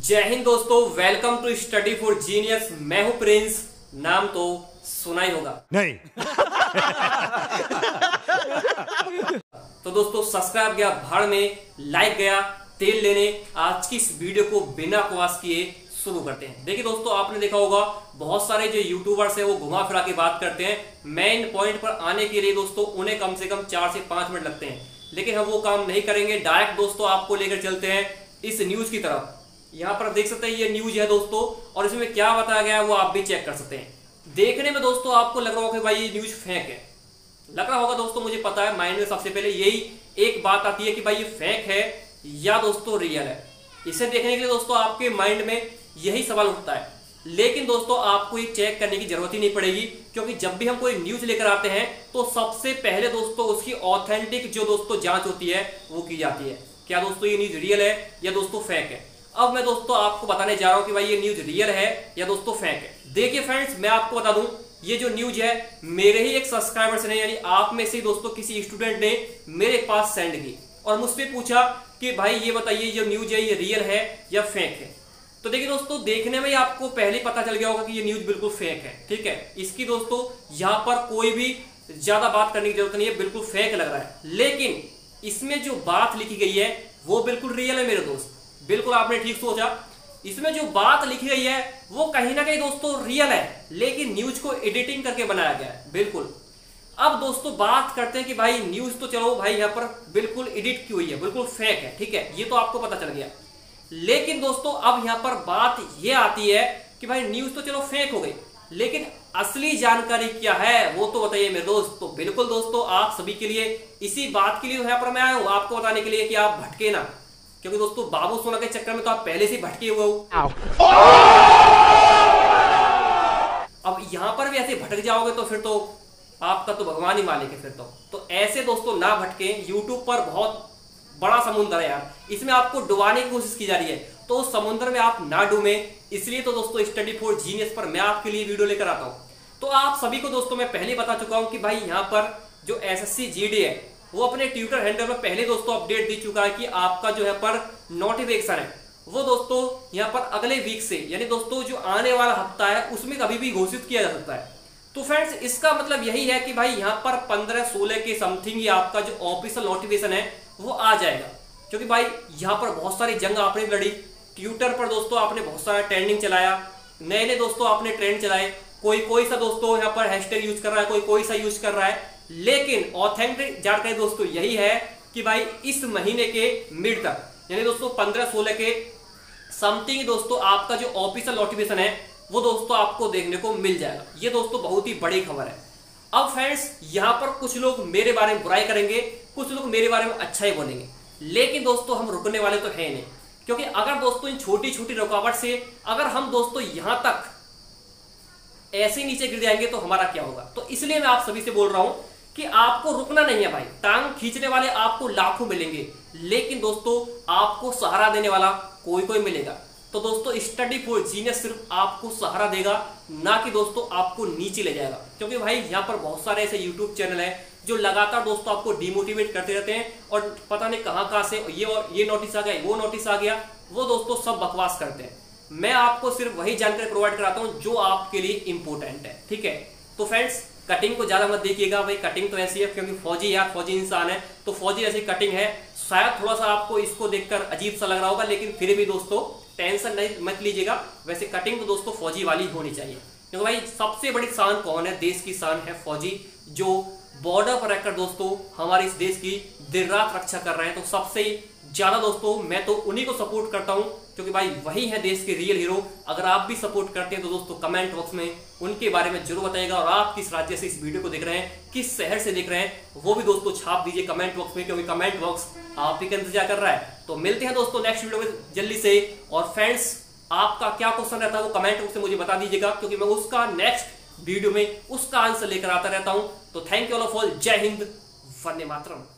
जय हिंद दोस्तों, welcome to study for genius. मैं हूं प्रिंस, नाम तो सुना ही होगा। नहीं। तो दोस्तों सब्सक्राइब गया भाड़ में, लाइक गया तेल लेने। आज की इस वीडियो को बिना बकवास किए शुरू करते हैं। देखिए दोस्तों, आपने देखा होगा बहुत सारे जो यूट्यूबर्स हैं वो घुमा फिरा के बात करते हैं। मेन पॉइंट पर आने के लिए दोस्तों उन्हें कम से कम 4 से 5 मिनट लगते हैं, लेकिन हम वो काम नहीं करेंगे। डायरेक्ट दोस्तों आपको लेकर चलते हैं इस न्यूज की तरफ। यहाँ पर देख सकते हैं ये न्यूज है दोस्तों, और इसमें क्या बताया गया है वो आप भी चेक कर सकते हैं। देखने में दोस्तों आपको लग रहा होगा कि भाई ये न्यूज फेक है, लग रहा होगा दोस्तों। मुझे पता है, माइंड में सबसे पहले यही एक बात आती है कि भाई ये फेक है या दोस्तों रियल है। इसे देखने के लिए दोस्तों आपके माइंड में यही सवाल उठता है, लेकिन दोस्तों आपको ये चेक करने की जरूरत ही नहीं पड़ेगी, क्योंकि जब भी हम कोई न्यूज लेकर आते हैं तो सबसे पहले दोस्तों उसकी ऑथेंटिक जो दोस्तों जांच होती है वो की जाती है। क्या दोस्तों ये न्यूज रियल है या दोस्तों फेक है। अब मैं दोस्तों आपको बताने जा रहा हूं कि भाई ये न्यूज रियल है या दोस्तों फेक है। देखिए फ्रेंड्स, मैं आपको बता दूं, ये जो न्यूज है मेरे ही एक सब्सक्राइबर्स ने, यानी आप में से दोस्तों किसी स्टूडेंट ने मेरे पास सेंड की और मुझसे पूछा कि भाई ये बताइए जो न्यूज है ये रियल है या फेक है। तो देखिए दोस्तों, देखने में ही आपको पहले पता चल गया होगा कि ये न्यूज बिल्कुल फेक है। ठीक है, इसकी दोस्तों यहाँ पर कोई भी ज्यादा बात करने की जरूरत नहीं है, बिल्कुल फेक लग रहा है। लेकिन इसमें जो बात लिखी गई है वो बिल्कुल रियल है मेरे दोस्त। बिल्कुल आपने ठीक सोचा, इसमें जो बात लिखी गई है वो कहीं ना कहीं दोस्तों रियल है, लेकिन न्यूज को एडिटिंग करके बनाया गया है। बिल्कुल। अब दोस्तों बात करते हैं कि भाई न्यूज तो चलो भाई यहाँ पर बिल्कुल एडिट की हुई है, बिल्कुल फेक है। ठीक है, ये तो आपको पता चल गया। लेकिन दोस्तों अब यहाँ पर बात ये आती है कि भाई न्यूज तो चलो फेक हो गई, लेकिन असली जानकारी क्या है वो तो बताइए मेरे दोस्त। तो बिल्कुल दोस्तों आप सभी के लिए इसी बात के लिए यहाँ पर मैं आया हूँ, आपको बताने के लिए कि आप भटके ना, क्योंकि दोस्तों बाबू सोना के चक्कर में तो आप पहले से भटके हुए हो। अब यहां पर भी ऐसे भटक जाओगे तो फिर तो आपका तो भगवान ही मालिक है फिर तो ऐसे दोस्तों ना भटके। यूट्यूब पर बहुत बड़ा समुद्र है यार, इसमें आपको डुबाने की कोशिश की जा रही है, तो उस समुद्र में आप ना डूबे। इसलिए तो दोस्तों स्टडी फॉर जीनियस पर मैं आपके लिए वीडियो लेकर आता हूं। तो आप सभी को दोस्तों मैं पहले बता चुका हूं कि भाई यहाँ पर जो एसएससी जीडी है वो अपने ट्विटर हैंडल पर पहले दोस्तों अपडेट दे चुका है कि आपका जो है पर नोटिफिकेशन है वो दोस्तों यहाँ पर अगले वीक से, यानी दोस्तों जो आने वाला हफ्ता है उसमें कभी भी घोषित किया जा सकता है। तो फ्रेंड्स इसका मतलब यही है कि भाई यहाँ पर 15-16 के समथिंग ही आपका जो ऑफिशियल नोटिफिकेशन है वो आ जाएगा। क्योंकि भाई यहाँ पर बहुत सारी जंग आपने लड़ी, ट्विटर पर दोस्तों आपने बहुत सारा ट्रेंडिंग चलाया, नए नए दोस्तों आपने ट्रेंड चलाए, कोई सा दोस्तों यहाँ पर हैशटैग यूज कर रहा है, कोई सा यूज कर रहा है। लेकिन ऑथेंटिक जानकारी दोस्तों यही है कि भाई इस महीने के मिड तक, यानी दोस्तों 15-16 के समथिंग दोस्तों आपका जो ऑफिशियल नोटिफिकेशन है वो दोस्तों आपको देखने को मिल जाएगा। ये दोस्तों बहुत ही बड़ी खबर है। अब फ्रेंड्स यहाँ पर कुछ लोग मेरे बारे में बुराई करेंगे, कुछ लोग मेरे बारे में अच्छा ही बोलेंगे, लेकिन दोस्तों हम रुकने वाले तो है नहीं। क्योंकि अगर दोस्तों इन छोटी छोटी रुकावट से अगर हम दोस्तों यहां तक ऐसे नीचे गिर जाएंगे तो हमारा क्या होगा। तो इसलिए मैं आप सभी से बोल रहा हूं कि आपको रुकना नहीं है भाई। टांग खींचने वाले आपको लाखों मिलेंगे, लेकिन दोस्तों आपको सहारा देने वाला कोई मिलेगा। तो दोस्तों स्टडी फॉर जीनियस सिर्फ आपको सहारा देगा, ना कि दोस्तों आपको नीचे ले जाएगा। क्योंकि भाई यहाँ पर बहुत सारे ऐसे यूट्यूब चैनल है जो लगातार दोस्तों आपको डिमोटिवेट करते रहते हैं, और पता नहीं कहां से ये नोटिस आ गया, वो नोटिस आ गया, वो दोस्तों सब बकवास करते हैं। मैं आपको सिर्फ वही जानकारी प्रोवाइड कराता हूं जो आपके लिए इंपॉर्टेंट है। ठीक है, तो फ्रेंड्स कटिंग को ज्यादा मत देखिएगा भाई, कटिंग तो ऐसी है क्योंकि फौजी यार फौजी इंसान है, तो फौजी ऐसी कटिंग है। शायद थोड़ा सा आपको इसको देखकर अजीब सा लग रहा होगा, लेकिन फिर भी दोस्तों टेंशन नहीं मत लीजिएगा। वैसे कटिंग तो दोस्तों फौजी वाली होनी चाहिए, क्योंकि भाई सबसे बड़ी शान कौन है, देश की शान है फौजी, जो बॉर्डर पर रहकर दोस्तों हमारे इस देश की दिन रात रक्षा कर रहे हैं। तो सबसे ज्यादा दोस्तों मैं तो उन्हीं को सपोर्ट करता हूं, क्योंकि भाई वही है देश के रियल हीरो। अगर आप भी सपोर्ट करते हैं तो दोस्तों कमेंट बॉक्स में उनके बारे में जरूर बताइएगा। और आप किस राज्य से इस वीडियो को देख रहे हैं, किस शहर से देख रहे हैं, वो भी दोस्तों छाप दीजिए कमेंट बॉक्स में, क्योंकि कमेंट बॉक्स आप ही का इंतजार कर रहा है। तो मिलते हैं दोस्तों नेक्स्ट वीडियो में जल्दी से। और फ्रेंड्स आपका क्या क्वेश्चन रहता है वो कमेंट बॉक्स में मुझे बता दीजिएगा, क्योंकि मैं उसका नेक्स्ट वीडियो में उसका आंसर लेकर आता रहता हूं। तो thank you all of all. जय हिंद, वंदे मातरम।